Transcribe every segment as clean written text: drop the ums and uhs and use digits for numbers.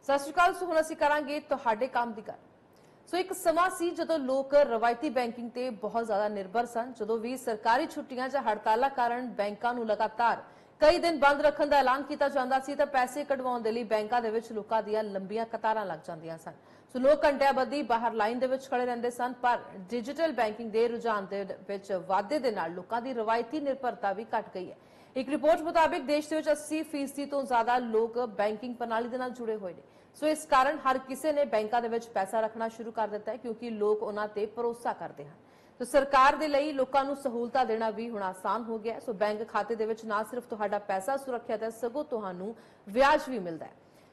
ਸਤਿ ਸ਼੍ਰੀ ਅਕਾਲ। ਸੋ ਹੁਣ ਅਸੀਂ ਕਰਾਂਗੇ ਤੁਹਾਡੇ ਕੰਮ ਦੀ ਗੱਲ। ਸੋ ਇੱਕ ਸਮਾਂ ਸੀ ਜਦੋਂ ਲੋਕ ਰਵਾਇਤੀ ਬੈਂਕਿੰਗ ਤੇ ਬਹੁਤ ਜ਼ਿਆਦਾ ਨਿਰਭਰ ਸਨ। ਜਦੋਂ ਵੀ ਸਰਕਾਰੀ ਛੁੱਟੀਆਂ ਜਾਂ ਹੜਤਾਲਾਂ ਕਾਰਨ ਬੈਂਕਾਂ ਨੂੰ ਲਗਾਤਾਰ ਕਈ ਦਿਨ ਬੰਦ ਰੱਖਣ ਦਾ ਐਲਾਨ ਕੀਤਾ ਜਾਂਦਾ ਸੀ ਤਾਂ ਪੈਸੇ ਕਢਵਾਉਣ ਦੇ ਲਈ ਬੈਂਕਾਂ ਦੇ ਵਿੱਚ ਲੋਕਾਂ ਦੀਆਂ ਲੰਬੀਆਂ ਕਤਾਰਾਂ ਲੱਗ ਜਾਂਦੀਆਂ ਸਨ। ਸੋ ਲੋਕ ਘੰਟਿਆਂ ਬੱਧੀ ਬਾਹਰ ਲਾਈਨ ਦੇ ਵਿੱਚ ਖੜੇ ਰਹਿੰਦੇ ਸਨ। ਪਰ ਡਿਜੀਟਲ ਬੈਂਕਿੰਗ ਦੇ ਰੁਝਾਨ ਦੇ ਵਿੱਚ ਵਾਧੇ ਦੇ ਨਾਲ ਲੋਕਾਂ ਦੀ ਰਵਾਇਤੀ ਨਿਰਭਰਤਾ ਵੀ ਘਟ ਗਈ ਹੈ। ਇੱਕ ਰਿਪੋਰਟ ਮੁਤਾਬਿਕ ਦੇਸ਼ ਦੇ ਵਿੱਚ 80% ਤੋਂ ਜ਼ਿਆਦਾ ਲੋਕ ਬੈਂਕਿੰਗ ਪ੍ਰਣਾਲੀ ਦੇ ਨਾਲ ਜੁੜੇ ਹੋਏ ਨੇ। ਸੋ ਇਸ ਕਾਰਨ ਹਰ ਕਿਸੇ ਨੇ ਬੈਂਕਾਂ ਦੇ ਵਿੱਚ ਪੈਸਾ ਰੱਖਣਾ ਸ਼ੁਰੂ ਕਰ ਦਿੱਤਾ ਹੈ ਕਿਉਂਕਿ ਲੋਕ ਉਹਨਾਂ ਤੇ ਭਰੋਸਾ ਕਰਦੇ ਹਨ। ਸੋ ਸਰਕਾਰ ਦੇ ਲਈ ਲੋਕਾਂ ਨੂੰ ਸਹੂਲਤਾਂ ਦੇਣਾ ਵੀ ਹੁਣ ਆਸਾਨ ਹੋ ਗਿਆ ਹੈ। ਸੋ ਬੈਂਕ ਖਾਤੇ ਦੇ ਵਿੱਚ ਨਾ ਸਿਰਫ ਤੁਹਾਡਾ ਪੈਸਾ ਸੁਰੱਖਿਅਤ ਹੈ ਸਗੋਂ ਤੁਹਾਨੂੰ ਵਿਆਜ ਵੀ ਮਿਲਦਾ ਹੈ।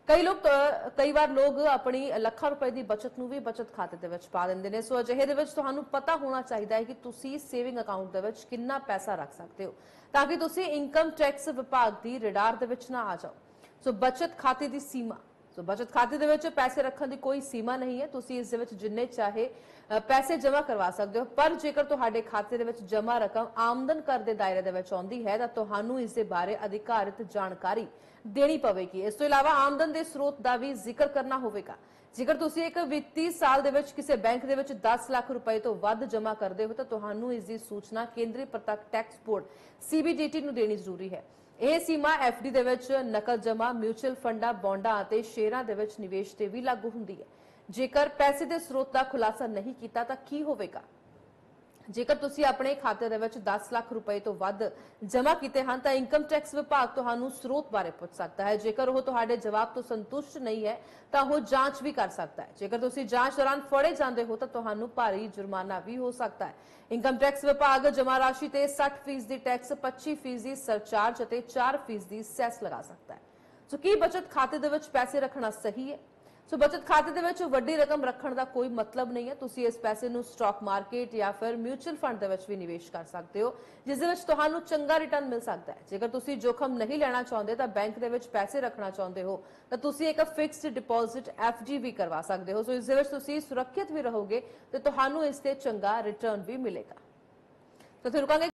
ਕਈ ਵਾਰ ਲੋਕ ਆਪਣੀ ਲੱਖਾਂ ਰੁਪਏ ਦੀ ਬਚਤ ਨੂੰ ਵੀ ਬਚਤ ਖਾਤੇ ਦੇ ਵਿੱਚ ਪਾ ਦਿੰਦੇ ਨੇ। ਸੋ ਅਜਿਹੇ ਦੇ ਵਿੱਚ ਤੁਹਾਨੂੰ ਪਤਾ ਹੋਣਾ ਚਾਹੀਦਾ ਹੈ ਕਿ ਤੁਸੀਂ ਸੇਵਿੰਗ ਅਕਾਊਂਟ ਦੇ ਵਿੱਚ ਕਿੰਨਾ ਪੈਸਾ ਰੱਖ ਸਕਦੇ ਹੋ ਤਾਂ ਕਿ ਤੁਸੀਂ ਇਨਕਮ ਟੈਕਸ ਵਿਭਾਗ ਦੀ ਰਡਾਰ ਦੇ ਵਿੱਚ ਨਾ ਆ ਜਾਓ। ਸੋ ਬਚਤ ਖਾਤੇ ਦੀ ਸੀਮਾ ਸੋ ਬਚਤ ਖਾਤੇ ਦੇ ਵਿੱਚ ਪੈਸੇ ਰੱਖਣ ਦੀ ਕੋਈ ਸੀਮਾ ਨਹੀਂ ਹੈ। ਤੁਸੀਂ ਇਸ ਦੇ ਵਿੱਚ ਜਿੰਨੇ ਚਾਹੇ ਪੈਸੇ ਜਮ੍ਹਾਂ ਕਰਵਾ ਸਕਦੇ ਹੋ। ਪਰ ਜੇਕਰ ਤੁਹਾਡੇ ਖਾਤੇ ਦੇ ਵਿੱਚ ਜਮ੍ਹਾਂ ਰਕਮ ਆਮਦਨ ਕਰ ਦੇ ਦਾਇਰੇ ਦੇ ਵਿੱਚ ਆਉਂਦੀ ਹੈ ਤਾਂ ਤੁਹਾਨੂੰ ਇਸ ਦੇ ਬਾਰੇ ਅਧਿਕਾਰਿਤ ਜਾਣਕਾਰੀ ਦੇਣੀ ਪਵੇਗੀ। ਇਸ ਤੋਂ ਇਲਾਵਾ ਆਮਦਨ ਦੇ ਸਰੋਤ ਦਾ ਵੀ ਜ਼ਿਕਰ ਕਰਨਾ ਹੋਵੇਗਾ। ਜੇਕਰ ਤੁਸੀਂ ਇੱਕ ਵਿੱਤੀ ਸਾਲ ਦੇ ਵਿੱਚ ਕਿਸੇ ਬੈਂਕ ਦੇ ਵਿੱਚ 10 ਲੱਖ ਰੁਪਏ ਤੋਂ ਵੱਧ ਜਮ੍ਹਾਂ ਕਰਦੇ ਹੋ ਤਾਂ ਤੁਹਾਨੂੰ ਇਸ ਦੀ ਸੂਚਨਾ ਕੇਂਦਰੀ ਪ੍ਰਤੱਖ ਟੈਕਸ ਬੋਰਡ CBDT ਨੂੰ ਦੇਣੀ ਜ਼ਰੂਰੀ ਹੈ। ਇਹ ਸੀਮਾ FD ਦੇ ਵਿੱਚ ਨਕਦ ਜਮ੍ਹਾਂ, ਮਿਊਚੁਅਲ ਫੰਡਾਂ, ਬੌਂਡਾਂ ਅਤੇ ਸ਼ੇਅਰਾਂ ਦੇ ਵਿੱਚ ਨਿਵੇਸ਼ ਤੇ ਵੀ ਲਾਗੂ ਹੁੰਦੀ ਹੈ। ਜੇਕਰ ਪੈਸੇ ਦੇ ਸਰੋਤ ਦਾ ਖੁਲਾਸਾ ਨਹੀਂ ਕੀਤਾ ਤਾਂ ਕੀ ਹੋਵੇਗਾ? ਜੇਕਰ ਤੁਸੀਂ ਆਪਣੇ ਖਾਤੇ ਦੇ ਵਿੱਚ 10 ਲੱਖ ਰੁਪਏ ਤੋਂ ਵੱਧ ਜਮ੍ਹਾਂ ਕੀਤੇ ਹਨ ਤਾਂ ਇਨਕਮ ਟੈਕਸ ਵਿਭਾਗ ਤੁਹਾਨੂੰ ਸਰੋਤ ਬਾਰੇ ਪੁੱਛ ਸਕਦਾ ਹੈ। ਜੇਕਰ ਉਹ ਤੁਹਾਡੇ ਜਵਾਬ ਤੋਂ ਸੰਤੁਸ਼ਟ ਨਹੀਂ ਹੈ ਤਾਂ ਉਹ ਜਾਂਚ ਵੀ ਕਰ ਸਕਦਾ ਹੈ। ਜੇਕਰ ਤੁਸੀਂ ਜਾਂਚ ਦੌਰਾਨ ਫੜੇ ਜਾਂਦੇ ਹੋ ਤਾਂ ਤੁਹਾਨੂੰ ਭਾਰੀ ਜੁਰਮਾਨਾ ਵੀ ਹੋ ਸਕਦਾ ਹੈ। ਇਨਕਮ ਟੈਕਸ ਵਿਭਾਗ ਜਮ੍ਹਾਂ ਰਾਸ਼ੀ ਤੇ 60% ਦੀ ਟੈਕਸ, 25% ਦੀ ਸਰਚਾਰਜ ਅਤੇ 4% ਦੀ ਸੈਸ ਲਗਾ ਸਕਦਾ ਹੈ। ਸੋ ਕੀ ਬਚਤ ਖਾਤੇ ਦੇ ਵਿੱਚ ਪੈਸੇ ਰੱਖਣਾ ਸਹੀ ਹੈ? ਸੋ ਬਚਤ ਖਾਤੇ ਦੇ ਵਿੱਚ ਵੱਡੀ ਰਕਮ ਰੱਖਣ ਦਾ ਕੋਈ ਮਤਲਬ ਨਹੀਂ ਹੈ। ਤੁਸੀਂ ਇਸ ਪੈਸੇ ਨੂੰ ਸਟਾਕ ਮਾਰਕੀਟ ਜਾਂ ਫਿਰ ਮਿਊਚੁਅਲ ਫੰਡ ਦੇ ਵਿੱਚ ਵੀ ਨਿਵੇਸ਼ ਕਰ ਸਕਦੇ ਹੋ ਜਿਸ ਦੇ ਵਿੱਚ ਤੁਹਾਨੂੰ ਚੰਗਾ ਰਿਟਰਨ ਮਿਲ ਸਕਦਾ ਹੈ। ਜੇਕਰ ਤੁਸੀਂ ਜੋਖਮ ਨਹੀਂ ਲੈਣਾ ਚਾਹੁੰਦੇ ਤਾਂ ਬੈਂਕ ਦੇ ਵਿੱਚ ਪੈਸੇ ਰੱਖਣਾ ਚਾਹੁੰਦੇ ਹੋ ਤਾਂ ਤੁਸੀਂ ਇੱਕ ਫਿਕਸਡ ਡਿਪੋਜ਼ਿਟ FD ਵੀ ਕਰਵਾ ਸਕਦੇ ਹੋ। ਸੋ ਇਸ ਦੇ ਵਿੱਚ ਤੁਸੀਂ ਸੁਰੱਖਿਅਤ ਵੀ ਰਹੋਗੇ ਤੇ ਤੁਹਾਨੂੰ ਇਸ ਤੇ ਚੰਗਾ ਰਿਟਰਨ ਵੀ ਮਿਲੇਗਾ। ਤਾਂ ਫਿਰ ਰੁਕਾਂਗੇ।